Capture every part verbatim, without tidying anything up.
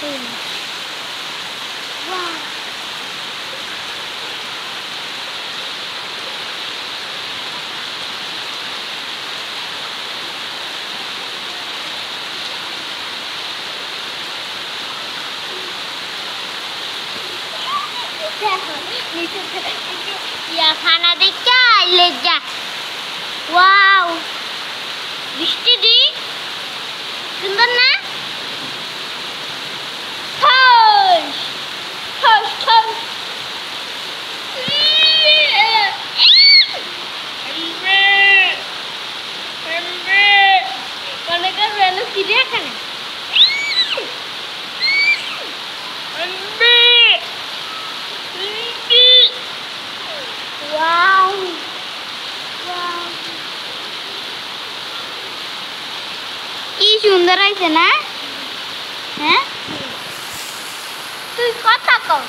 করি না। খানা দেখা আইলে যা ওয়াও বৃষ্টি দি সুন্দর না ঠস ঠস ঠস মনে করবেন চিড়িয়াখানা Wow! Wow! কি সুন্দর হয়েছে না? হ্যাঁ? তুই কথা কর।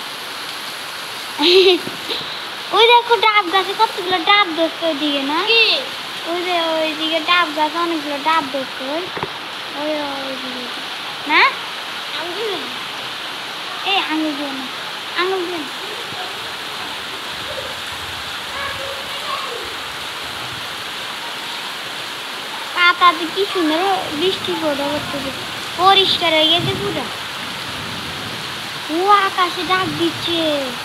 ওই দেখো ডাব গাছে কতগুলো ডাব ধরছে ওইদিকে না? কি? ওই যে ওইদিকে ডাব গাছে অনেকগুলো ডাব ধরছে ওই ওই ওইদিকে না? আঙুল এই আঙুল দিয়ে না আঙুল দিয়ে না পাতাতে কি সুন্দর বৃষ্টি পড়ে করতেছে পরিষ্কার হয়ে গেছে পুরো ও আকাশে ডাক দিচ্ছে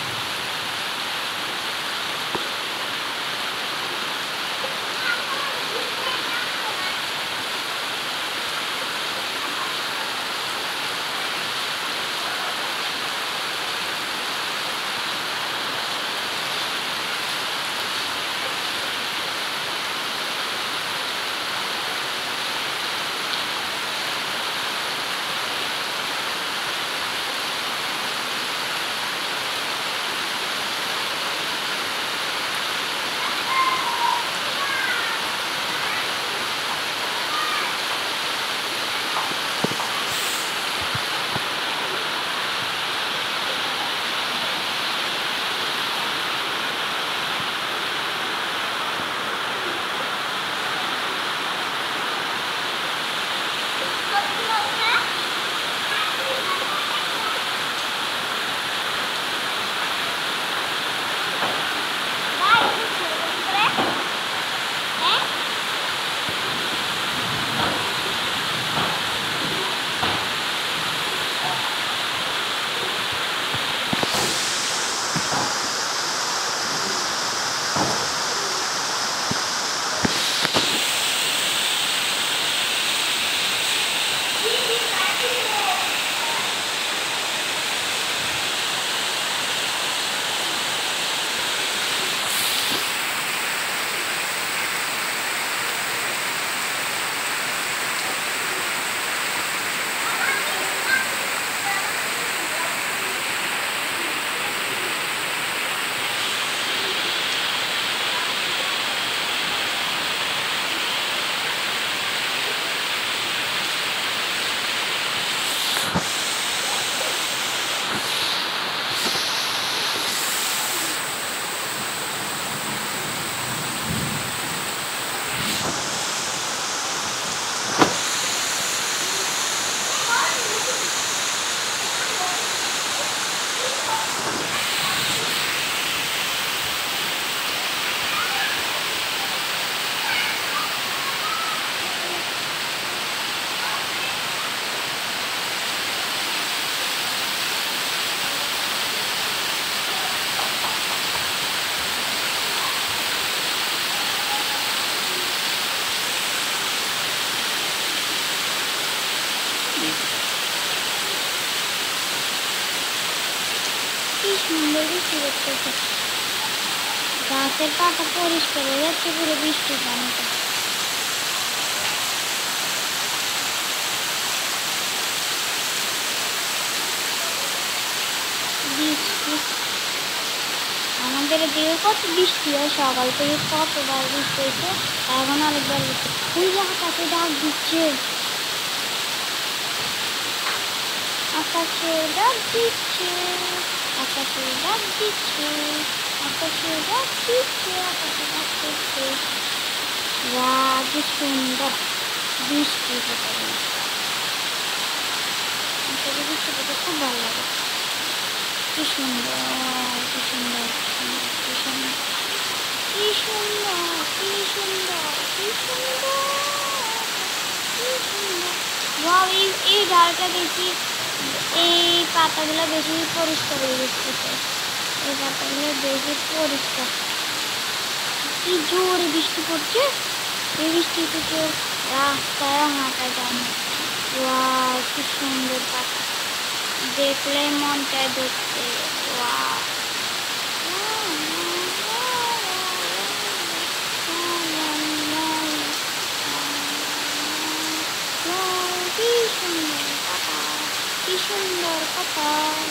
সুন্দর বৃষ্টি করতেছে গাছের পাতা পরিষ্কার হয়ে যাচ্ছে পুরো বৃষ্টির পানিতে বৃষ্টি আমাদের দিকে কত বৃষ্টি হয় সকাল থেকে কতবার বৃষ্টি হয়েছে এখন আরেকবার ওই যে আকাশে ডাক দিচ্ছে আকাশে ডাক দিচ্ছে আকাশে ডাক দিচ্ছে আকাশে ডাক দিচ্ছে আকাশে ডাক দিচ্ছে বাহ কি সুন্দর বৃষ্টি হতে তবে বৃষ্টি পড়তে খুব ভালো লাগে। কি সুন্দর, কি সুন্দর, কি সুন্দর, কি সুন্দর, কি সুন্দর, কি সুন্দর, কি সুন্দর। ওয়াও, এই এই ডালটা বেশি, এই পাতাগুলো বেশি পরিষ্কার হয়ে গেছে। এই পাতাগুলো বেশি পরিষ্কার। কি জোরে বৃষ্টি পড়ছে, এই বৃষ্টিতে তো রাস্তায় হাঁটা যায় না। ওয়াও, কি সুন্দর পাতা, দেখলে মন চায় দেখতে। ওয়াও, কি সুন্দর পাতা, কি সুন্দর পাতা।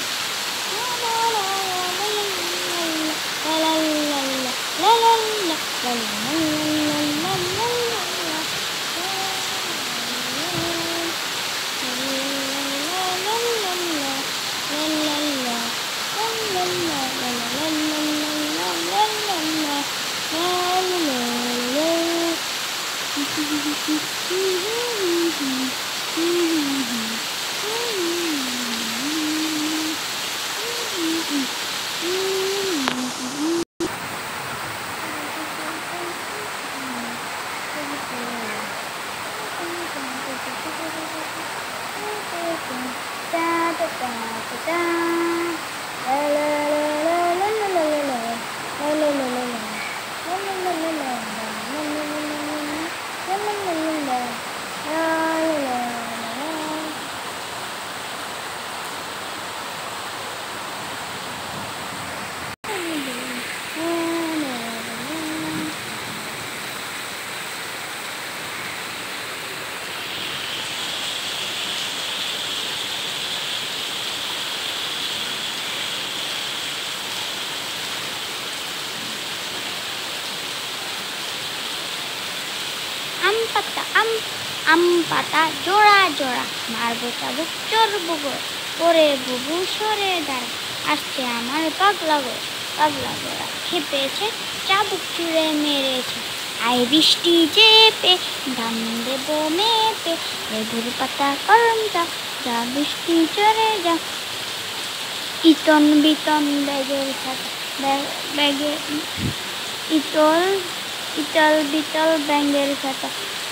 আম পাতা, আম আম পাতা জোড়া জোড়া, মারবো চাবুক চড়বো গোড়া, ওরে বুবু সরে দাঁড়া, আসছে আমার পাগলা গোড়া। পাগলা গোড়া খেপেছে, চাবুক চুড়ে মেরেছে, আই বৃষ্টি চেপে ধান দেবো মেপে, লেবুর পাতা করম যা, যা বৃষ্টি চড়ে যা। ইতন বিতন ব্যাগের সাথে, ব্যাগে ইতল ইতল বিতল ব্যাঙের সাথে,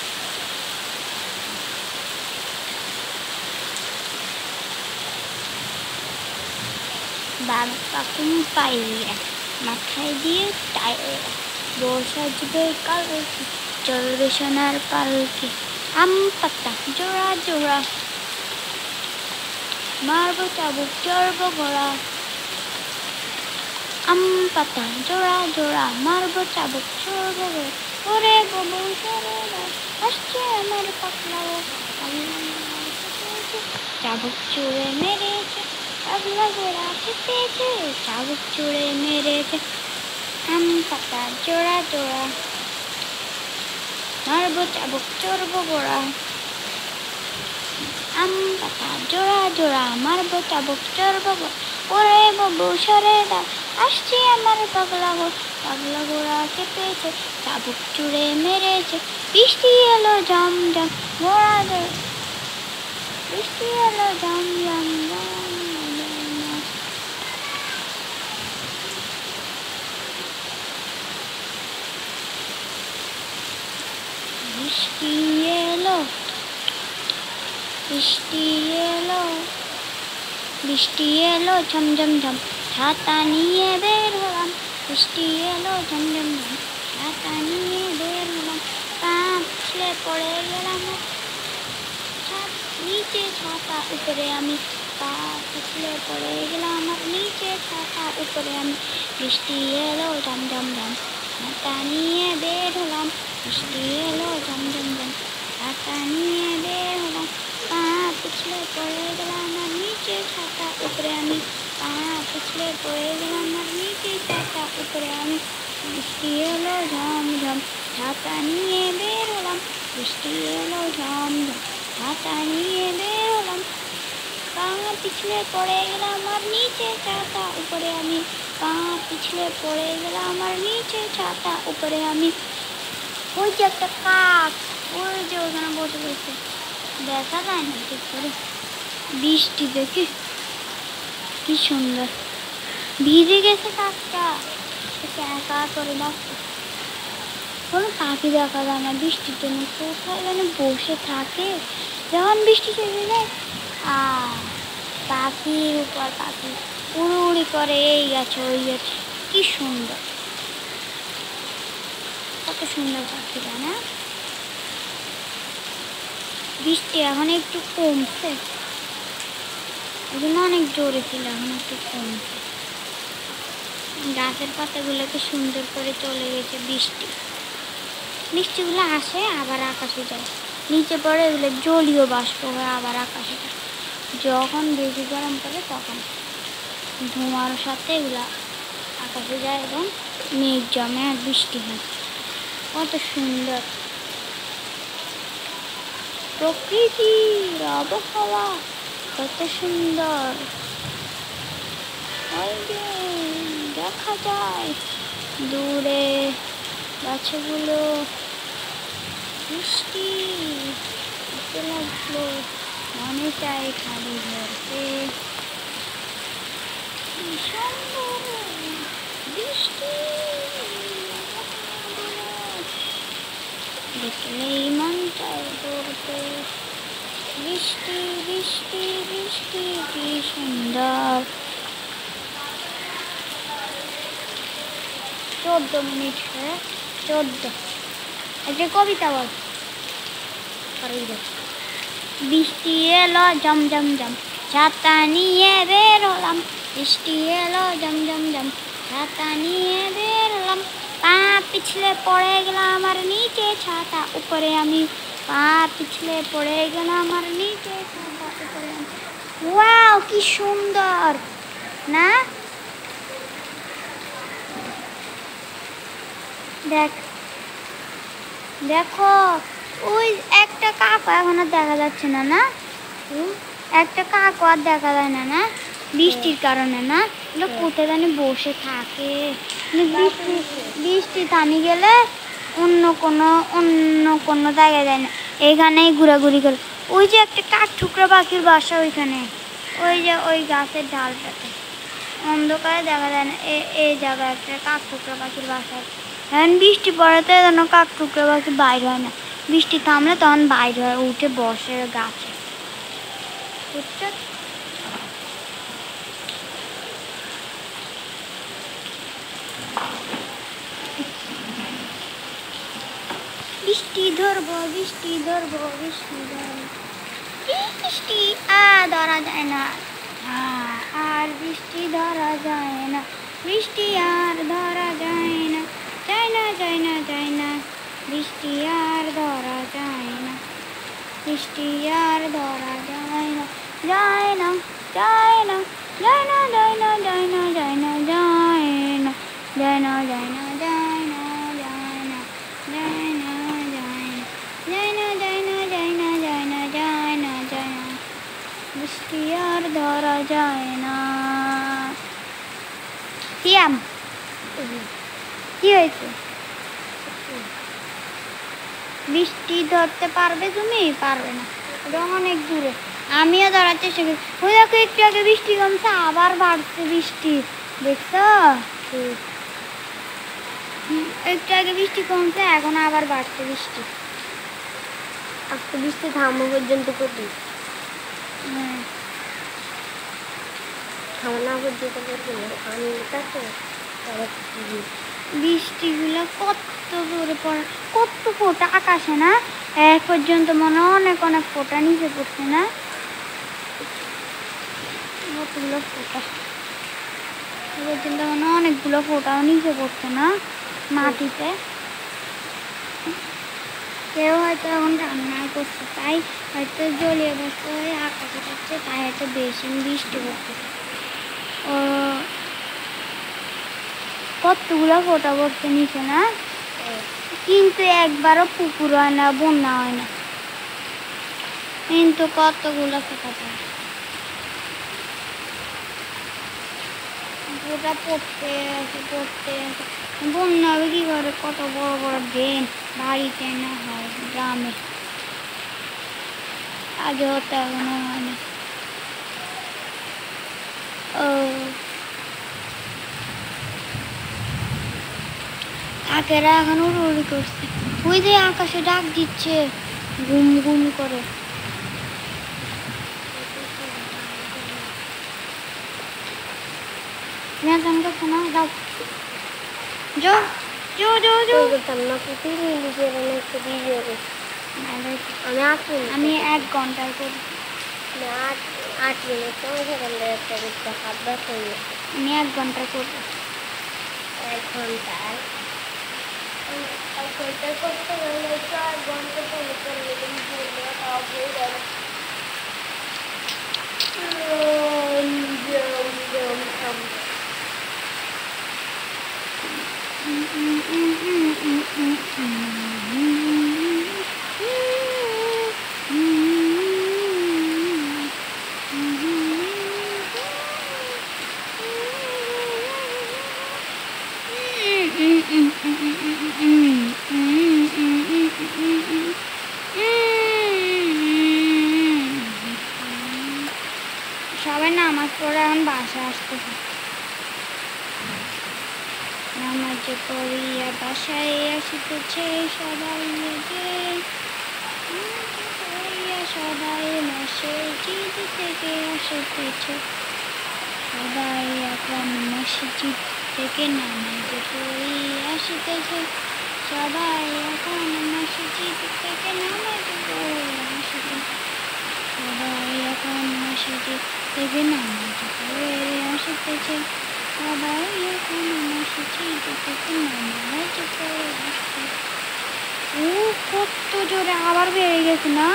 বাবা কাকুম পাইয়া মাথায় দিয়ে টাইয়া, বউ সাজবে কালকে চলবে সোনার পালকে। আম পাতা জোড়া জোড়া, মারবো চাবুক চড়বো ঘোড়া। আম পাতা জোড়া জোড়া, মারবো চাবুক চড়বো ঘোড়া, ওরে বাবু সরে দাঁড়া, আসছে আমার পাগলা গোড়া। চাবুক চুড়ে মেরেছে, পাগলা গোড়া খেপেছে, চাবুক চুড়ে মেরেছে। আম পাতা জোড়া জোড়া, মারবো চাবুক চড়বো গোড়া। আম পাতা জোড়া জোড়া, মারবো চাবুক চড়বো গোড়া, ওরে বাবু সরে দাঁড়া, আসছে আমার পাগলা গোড়া। পাগলা গোড়া খেপেছে, চাবুক চুড়ে মেরেছে, বৃষ্টি এলো ঝম ঝম গোড়া দৌড়, বৃষ্টি এলো ঝম ঝম বৃষ্টি এলো, বৃষ্টি এলো, বৃষ্টি এলো ঝম ঝম ঝম, ছাতা নিয়ে বের হলাম, বৃষ্টি এলো ঝম ঝম ঝম, ছাতা নিয়ে বের হলাম, পা পিছলে পড়ে গেলাম, নিচে ছাতা উপরে আমি, পা পিছলে পড়ে গেলাম আমার, নিচে ছাতা উপরে আমি, বৃষ্টি এলো ঝম ঝম ঝম, ছাতা নিয়ে বের হলাম, বৃষ্টি এলো ঝম ঝম ঝম, ছাতা নিয়ে বের হলাম, পা পিছলে পড়ে গেলাম আমার, নিচে ছাতা উপরে আমি, পা পিছলে পড়ে গেলাম আমার, নিচে ছাতা উপরে আমি, বৃষ্টি এলো ঝম ঝম, ছাতা নিয়ে বের হলাম, বৃষ্টি এলো ঝম ঝম, ছাতা নিয়ে বের হলাম, পা পিছলে পড়ে গেলাম আমার, নিচে ছাতা উপরে আমি, পা পিছলে পড়ে গেলাম আমার, নিচে ছাতা উপরে আমি। ওই যে একটা কাক, ওই যে ওখানে বসে বসে, দেখা যায় না ঠিক করে। বৃষ্টি দেখি কি সুন্দর ভিজে গেছে কাকটা একা করে ডাকছে। কোনো পাখি দেখা যায় না বৃষ্টির জন্য, কোথায় যেন বসে থাকে। যখন বৃষ্টি চলে যায় আর পাখির উপর পাখি উড়ি উড়ি করে, এই গেছে ওই গেছে, কি সুন্দর, কত সুন্দর পাখিরা না। বৃষ্টি এখন একটু কমছে, ওই জন্য অনেক জোরে ছিল, এখন একটু কমছে। গাছের পাতাগুলোকে সুন্দর করে চলে গেছে বৃষ্টি। বৃষ্টিগুলো আসে আবার আকাশে যায়, নিচে পড়ে, এগুলো জলীয় বাষ্প হয়ে আবার আকাশে যায়। যখন বেশি গরম পড়ে তখন ধোঁয়ার সাথে এগুলা আকাশে যায় এবং মেঘ জমে আর বৃষ্টি হয়। কত সুন্দর প্রকৃতির আবহাওয়া, কত সুন্দর। ওই যে দেখা যায় দূরে গাছগুলো, বৃষ্টি হতে লাগলো, মনে চাই খালি ধরতে। বৃষ্টি দেখলেই মন চায় ধরতে। বৃষ্টি বৃষ্টি বৃষ্টি কি সুন্দর। চোদ্দ মিনিট হয়ে চোদ্দ। একটা কবিতা বল। বৃষ্টি এলো জম জম জম, ছাতা নিয়ে বের হলাম। বৃষ্টি এলো জম জম জম, ছাতা নিয়ে বের হলাম। পা পিছলে পড়ে গেলাম আর নিচে ছাতা উপরে আমি। পা পিছলে পড়ে গেলাম আর নিচে ছাতা উপরে আমি। ওয়াও কি সুন্দর না। দেখ দেখো ওই একটা কাক এখন আর দেখা যাচ্ছে না। না একটা কাক আর দেখা যায় না না বৃষ্টির কারণে না। এগুলো কোথায় জানি বসে থাকে। বৃষ্টি বৃষ্টি থামি গেলে অন্য কোনো অন্য কোনো জায়গায় যায় না, এখানেই ঘোরাঘুরি করে। ওই যে একটা কাক ঠুকরা পাখির বাসা ওইখানে, ওই যে ওই গাছের ঢালটাতে অন্ধকারে দেখা যায় না। এই জায়গায় একটা কাক ঠুকরা পাখির বাসা। এখন বৃষ্টি পড়াতে যেন কাক টুকরা পাখি বাইর হয় না, বৃষ্টি থামলে তখন বাইর হয়, উঠে বসে গাছে। বুঝছো? বৃষ্টি ধরবো বৃষ্টি ধরবো বৃষ্টি ধরবো, বৃষ্টি আর ধরা যায় না, আর বৃষ্টি ধরা যায় না, বৃষ্টি আর ধরা যায় না, যায় না যায় না যায় না, বৃষ্টি আর ধরা যায় না, বৃষ্টি আর ধরা যায় না, যায় না যায় না যায় না যায় না যায় না যায় না যায় না যায় না যায় না যায় না যায় না যায় না যায় না যায় না যায় না যায় না যায় না যায় না, বৃষ্টি আর ধরা যায় না। সিয়াম কি হয়েছে? বৃষ্টি ধরতে পারবে তুমি? পারবে না, ওটা অনেক দূরে। আমিও ধরার চেষ্টা করি। ওই দেখো একটু আগে বৃষ্টি কমছে আবার বাড়ছে বৃষ্টি, দেখছো? একটু আগে বৃষ্টি কমছে এখন আবার বাড়ছে বৃষ্টি। আজকে বৃষ্টি থামা পর্যন্ত করবি, হ্যাঁ থামা পর্যন্ত বৃষ্টিগুলো কত জোরে পড়ে, কত ফোঁটা আকাশে না, এক পর্যন্ত মনে অনেক অনেক ফোঁটা নিচে পড়ছে না, কতগুলো ফোঁটা পর্যন্ত মনে অনেকগুলো ফোঁটাও নিচে পড়ছে না মাটিতে। কেউ হয়তো এখন রান্নায় করছে তাই হয়তো জলীয় বাষ্প হয়ে আকাশে থাকছে, তাই হয়তো বেশি বৃষ্টি পড়তেছে। ও কতগুলো ফোঁটা পড়ছে নিচে না, কিন্তু একবারও পুকুর হয় না, বন্যা হয় না, কিন্তু কতগুলো ফোঁটা পড়ে ফোঁটা পড়তে আছে পড়তে আছে। বন্যা হবে কি করে? কত বড় বড় ড্রেন বাড়িতে না হয় গ্রামে, আগে হতো এখনো হয় না। ও কাকেরা এখন উড়ি করছে, ওই যে আকাশে ডাক দিচ্ছে ঘুম ঘুম করে। মেজান করছে না, যাও যাও যাও যাও যাও। আমি এক ঘন্টার করি, আট আট মিনিট সেখানে একটা হাত ব্যথা হয়ে গেছে। আমি এক ঘন্টা করবো। এক ঘন্টায় এক ঘন্টায় করতে গেলে চার ঘন্টা করে করলে তাও হয়ে যাবে। সবাই নামাজ পড়ে এখন বাসায় আসতেছে, নামাজ পড়িয়া বাসায় আসিতেছে সবাই, যে সবাই মসজিদ থেকে আসিতেছে, সবাই এখন মসজিদ থেকে নামাজ পড়িয়া আসিতেছে, সবাই এখন মসজিদ থেকে নামাজ পড়িয়া আসিতেছে, সবাই এখন মসজিদ থেকে নামাজ পড়ে আসিতেছে, সবাই এখন মসজিদ থেকে নামাজ পড়ে আসছে। ও কত জোরে আবার বেড়ে গেছে না?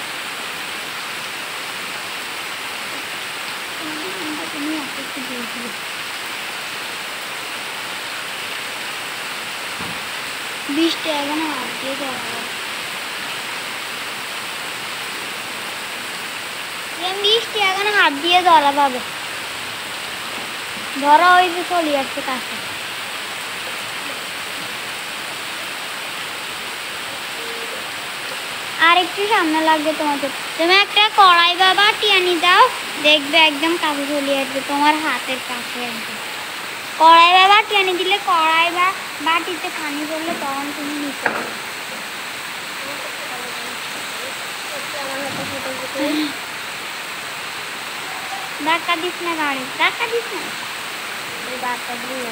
বৃষ্টি এখন হাত দিয়ে ধরা, বৃষ্টি এখন হাত দিয়ে ধরা পাবে, ধরা ওই যে চলে আসছে কাছে। আর একটু সামনে লাগবে তোমাদের, তুমি একটা কড়াই বা বাটি আনি দাও, দেখবে একদম কাছে চলে আসবে তোমার হাতের কাছে একদম। কড়াই বা বাটি আনি দিলে, কড়াই বা বাটিতে পানি পড়লে তখন তুমি নিতে পারবে। ধাক্কা দিস না গাড়ি, ধাক্কা দিস না, ধাক্কা দিয়ে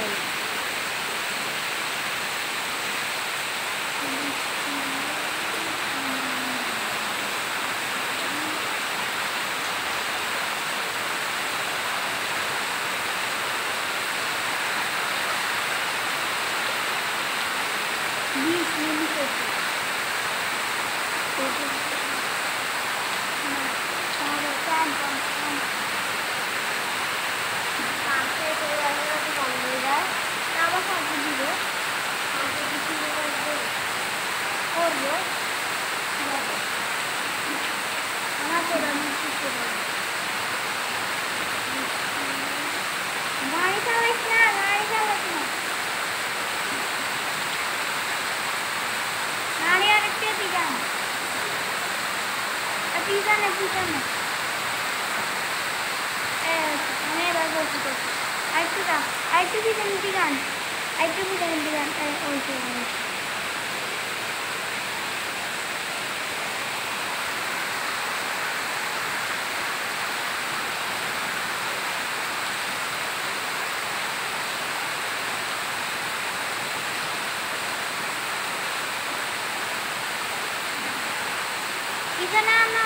গাড়ি চালাইস না, গাড়ি চালাইস না, গাড়ি আরেকটা দিগান, পিছনে পিছনে আমি এবার বলছি তো, আরেকটু গা, আরেকটু পিছনে দিগান, আরেকটু পিছনে দিগান, ওই তো পিছনে আনো।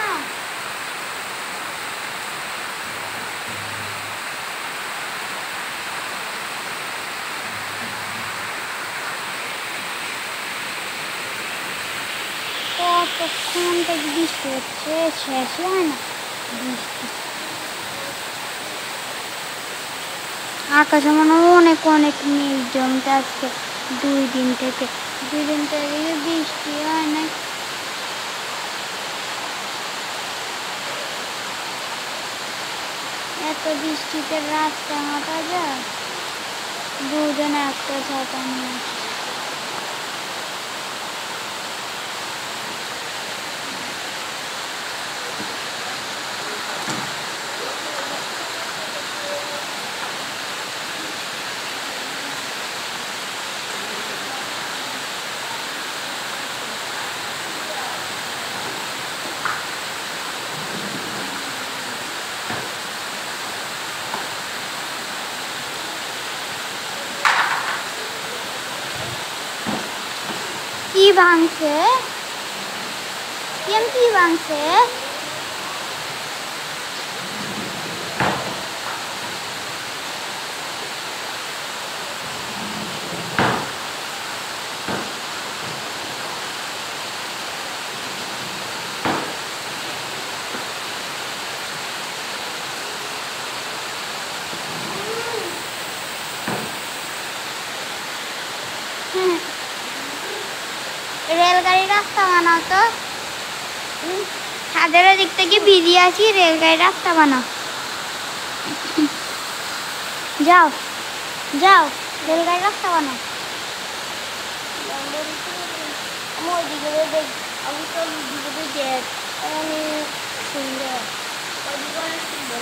কতক্ষণ থেকে বৃষ্টি হচ্ছে, শেষই হয় না বৃষ্টি। আকাশে মনে হয় অনেক অনেক মেঘ জমতে আজকে, দুই দিন থেকে দুই দিন থেকে বৃষ্টি হয় না। এত বৃষ্টিতে রাস্তা হাঁটা যায়, দুজনে একটা ছাতা নিয়ে আসছে। কি ভাঙছে কেম কি ভাঙছে रेलगाड़ी रास्ता बनाओ तो ছাদের দিক থেকে বেরিয়ে আসি রেলগাড়ি রাস্তা বানাও যাও যাও রেলগাড়ি রাস্তা বানাও আমি ওইদিকে দেখ আমি তো ওইদিকে দেখ অনেক সুন্দর ওইদিকে অনেক সুন্দর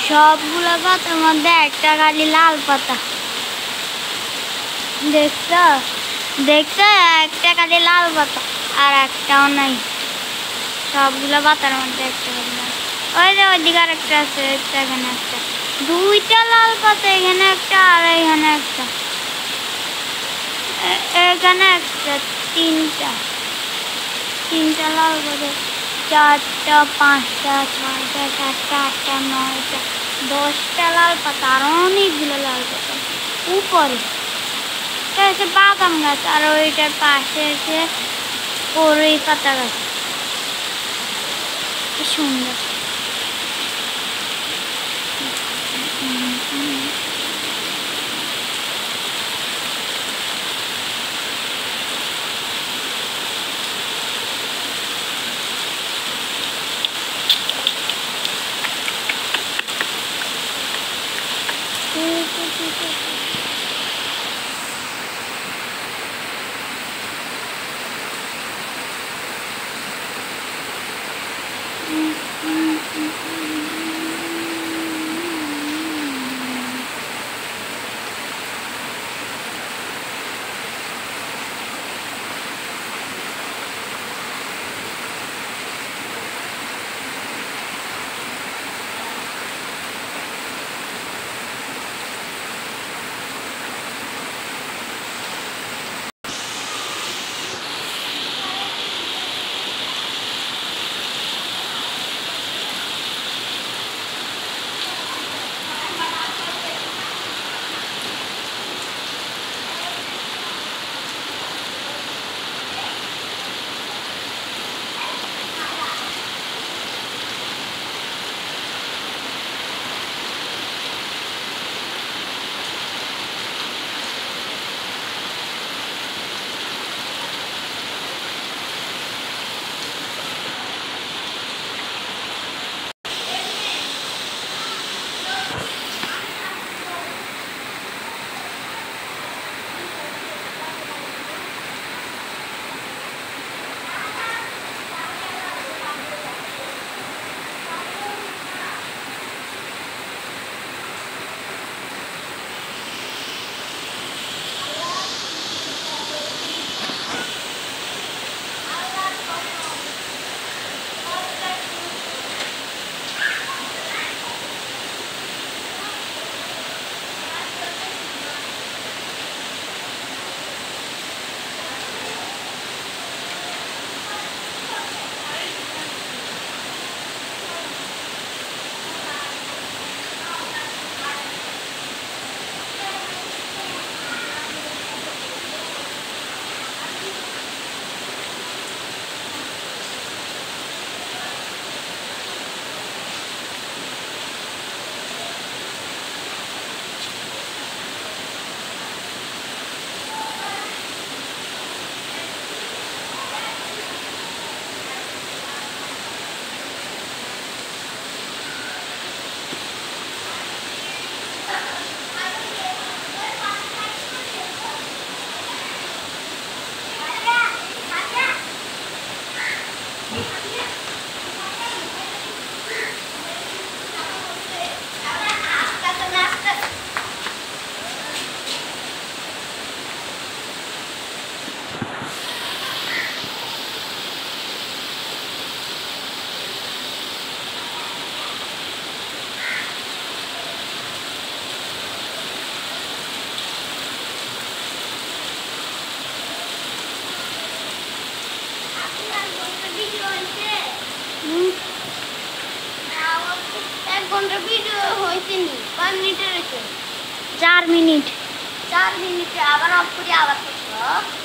সবগুলো পাতার মধ্যে একটা খালি লাল পাতা দেখছো দেখছো একটা খালি লাল পাতা আর একটাও নাই সবগুলো পাতার মধ্যে একটা খালি লাল ওই যে ওইদিকে আর একটা আছে এখানে একটা দুইটা লাল পাতা এখানে একটা আর এখানে একটা এখানে একটা তিনটা তিনটা লাল পাতা চারটা পাঁচটা ছয়টা সাতটা আটটা নয়টা দশটা লাল পাতা আর অনেকগুলো লাল পাতা উপরে এসে বাদাম গাছ আর ওইটার পাশে এসে ওই পাতা গাছ কি সুন্দর चार मिनट चार मिनट আবার অফ করে আবার করছো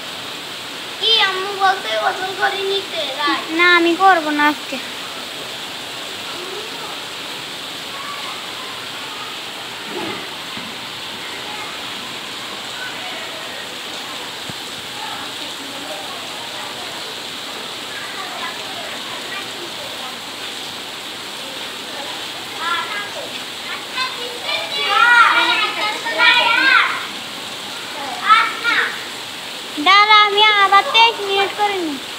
কি আম্মু বলতে ওজন করে নিতে না আমি করব না আজকে দাদা আমি আবার তেইশ মিনিট করে নি